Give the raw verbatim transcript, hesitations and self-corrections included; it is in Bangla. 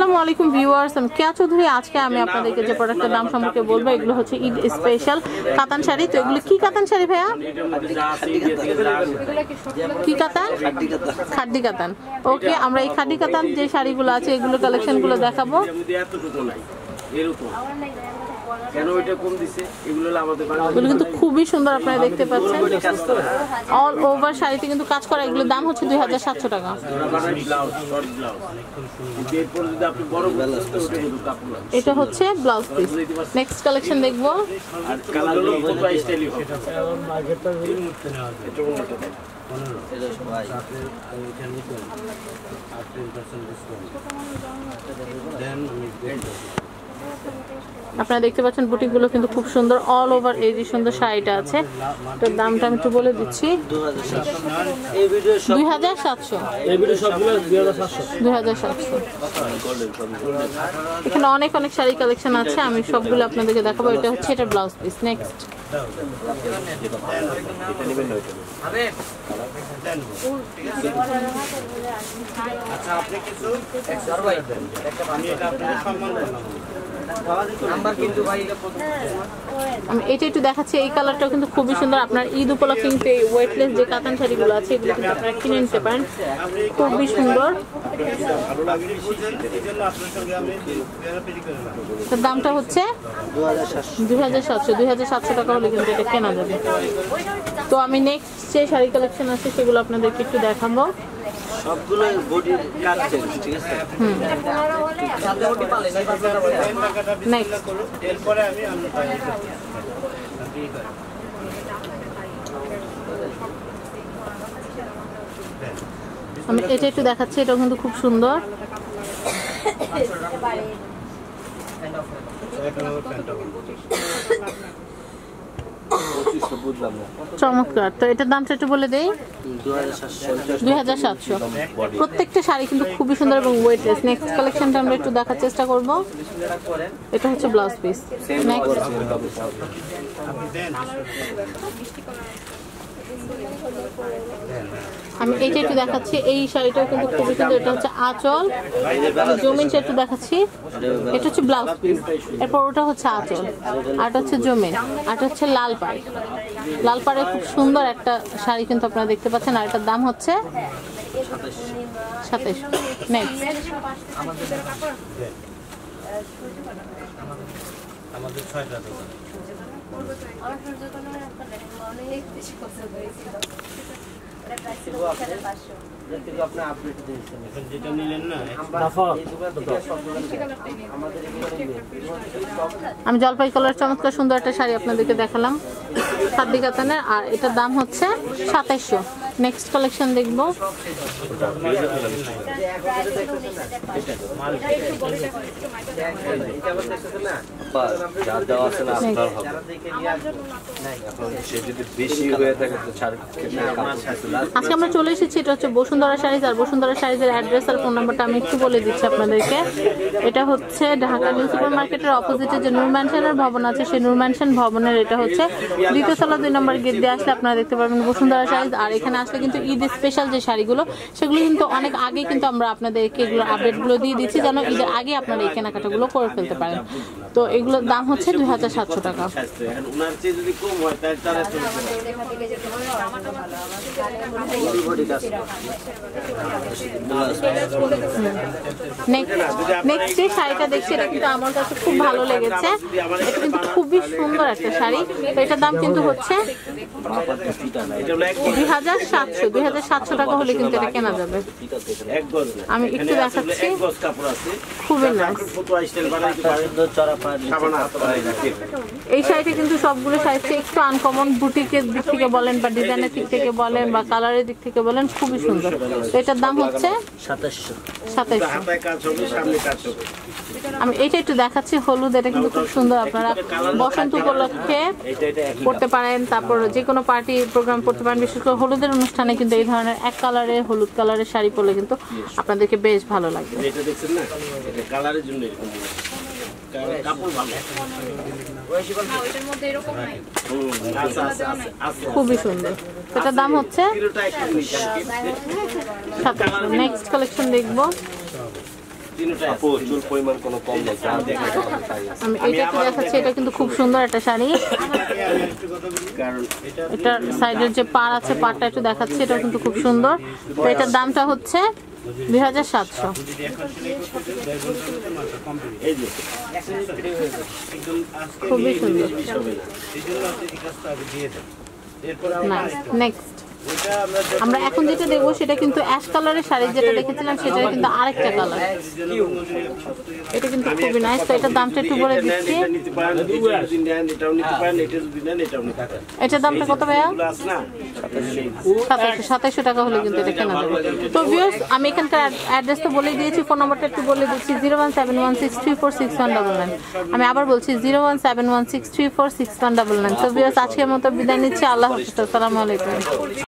আসসালামু আলাইকুম ভিউয়ার্স, আমি কেয়া চৌধুরী। আজকে আমি আপনাদেরকে যে প্রোডাক্টের দাম সম্পর্কে বলবো, এগুলো হচ্ছে ঈদ স্পেশাল কাতান শাড়ি। তো এগুলো কি কাতান শাড়ি ভাইয়া? কি কাতান? খাড্ডি কাতান। ওকে, আমরা এই খাড্ডি কাতান যে শাড়িগুলো আছে এগুলো কালেকশনগুলো দেখাবো। এগুলো কিন্তু খুবই সুন্দর, আপনারা দেখতে পাচ্ছেন। অল ওভার শাড়িতে কিন্তু কাজ করা। এগুলোর দাম হচ্ছে দুই হাজার সাতশো টাকা। এটা হচ্ছে ব্লাউজ পিস। নেক্সট কালেকশন দেখবো। আপনারা দেখতে পাচ্ছেন বুটিকগুলো কিন্তু খুব সুন্দর। অল ওভার এই যে সুন্দর শাড়িটা আছে, এটার দামটা আমি একটু বলে দিচ্ছি, দুই হাজার সাতশো। দুই হাজার সাতশো। এখানে অনেক অনেক শাড়ি কালেকশন আছে, আমি সবগুলো আপনাদেরকে দেখাবো। এটা হচ্ছে এটা ব্লাউজ পিস। নেক্সট আমি এটা একটু দেখাচ্ছি। এই কালারটাও কিন্তু খুবই সুন্দর। আপনার ঈদ উপলক্ষে কিন্তু এই ওয়েটলেস যে কাতান শাড়িগুলো আছে এগুলো কিন্তু আপনারা কিনে নিতে পারেন, খুবই সুন্দর। দামটা হচ্ছে দুই হাজার সাতশো। দুই হাজার সাতশো টাকা হলে কিন্তু এটা কেনা যাবে। তো আমি নেক্সট যে শাড়ি কালেকশন আছে সেগুলো আপনাদেরকে একটু দেখাবো। সবগুলো বডির কাজ চেঞ্জ, ঠিক আছে? হুম। সাথে বডি পালে এই বাচ্চাটা বলে নেক্সট এরপরে আমি আমি এটা একটু দেখাচ্ছি। এটা কিন্তু খুব সুন্দর। চমৎকার। তো এটার দামটা একটু বলে দেই, দুই হাজার সাতশো। প্রত্যেকটা শাড়ি কিন্তু খুবই সুন্দর এবং ওয়েটলেস। নেক্সট কালেকশনটা আমরা একটু দেখার চেষ্টা করব। এটা হচ্ছে ব্লাউজ পিস। নেক্সট আমি এইটা একটু দেখাচ্ছি। এই শাড়িটাও কিন্তু খুবই সুন্দর। এটা হচ্ছে আঁচল। জমিনটা একটু দেখাচ্ছি। এটা হচ্ছে ব্লাউজ পিস। এরপর ওটা হচ্ছে আঁচল, আর হচ্ছে জমিন, আর হচ্ছে লাল পাড়। লাল পাড়ের খুব সুন্দর একটা শাড়ি কিন্তু আপনারা দেখতে পাচ্ছেন। আর এটার দাম হচ্ছে সাতাইশ। নেক্সট আমাদের ছয়টা দোকান। আমি জলপাই কালার চমৎকার সুন্দর একটা শাড়ি আপনাদেরকে দেখালাম, খাদ্দি কাতানের। আর এটার দাম হচ্ছে সাতাইশশো। নেক্সট কালেকশন দেখবো। আজকে আমরা চলে এসেছি, এটা হচ্ছে বসুন্ধরা শাড়িজ। আর বসুন্ধরা শাড়িজের অ্যাড্রেস আর ফোন নাম্বারটা আমি একটু বলে দিচ্ছি আপনাদেরকে। এটা হচ্ছে ঢাকা নিউ সুপার মার্কেটের অপোজিটে যে নূর ম্যানশনের ভবন আছে, সেই নূর ম্যানশন ভবনের এটা হচ্ছে দ্বিতীয় তলা দুই নম্বর গেট দিয়ে আসলে আপনারা দেখতে পারবেন বসুন্ধরা শাড়িজ। আর এখানে আসলে কিন্তু ঈদ স্পেশাল যে শাড়িগুলো সেগুলো কিন্তু অনেক আগে কিন্তু আমরা আপনাদেরকে এগুলো আপডেটগুলো দিয়ে দিচ্ছি, যেন ঈদের আগে আপনারা এই কেনাকাটাগুলো করে ফেলতে পারেন। তো এগুলোর দাম হচ্ছে দুই হাজার সাতশো টাকা। নেক্সট যে শাড়িটা দেখছি এটা কিন্তু আমার কাছে খুব ভালো লেগেছে। এটা কিন্তু খুবই সুন্দর একটা শাড়ি। তো এটার দাম কিন্তু হচ্ছে দুই হাজার সাতশো। দুই হাজার সাতশো টাকা হলে কিন্তু এটা কেনা যাবে। আমি একটু দেখাচ্ছি, খুবই নাইস। এই শাড়িটা কিন্তু সবগুলো শাড়ি একটু আনকমন, বুটিকের দিক থেকে বলেন বা ডিজাইনের দিক থেকে বলেন বা কালারের দিক থেকে বলেন, খুবই সুন্দর। তো এটার দাম হচ্ছে সাতাইশশো। সাতাইশশো। আমি এইটা একটু দেখাচ্ছি, হলুদ। এটা কিন্তু খুব সুন্দর, আপনারা বসন্ত উপলক্ষে পড়তে পারেন, তারপর যে কোনো পার্টি প্রোগ্রাম করতে পারেন। বিশেষ করে হলুদের অনুষ্ঠানে কিন্তু এই ধরনের এক কালারের হলুদ কালারের শাড়ি পরলে কিন্তু আপনাদেরকে বেশ ভালো লাগবে। খুবই সুন্দর। এটার দাম হচ্ছে সাতাশশো। নেক্সট কালেকশন দেখবো। প্রচুর পরিমাণ কোনো কম নেই যা দেখে আমি এটা একটু দেখাচ্ছি, এটা কিন্তু খুব সুন্দর একটা শাড়ি। এটার সাইডের যে পাড় আছে পাড়টা একটু দেখাচ্ছি, এটা কিন্তু খুব সুন্দর। তো এটার দামটা হচ্ছে দুই হাজার সাতশো। খুবই সুন্দর। নেক্সট আমরা এখন যেটা দেখবো সেটা কিন্তু অ্যাশ কালারের শাড়ি যেটা দেখেছিলাম সেটা কিন্তু আরেকটা কালার। এটা কিন্তু খুবই নাইস। তো এটার দামটা একটু বলে দিচ্ছি। এটার দামটা কত ভাইয়া? সাতাইশো সাতাইশো টাকা হলে কিন্তু এটা কেনা যাবে। তো ভিউয়ার্স আমি এখানকার অ্যাড্রেস তো বলে দিয়েছি, ফোন নাম্বারটা একটু বলে দিচ্ছি zero one seven one six three four six one double nine. আমি আবার বলছি zero one seven one six three four six one double nine. তো ভিউয়ার্স আজকের মতো বিদায় নিচ্ছি। আল্লাহ হাফিজ, আসসালামু আলাইকুম।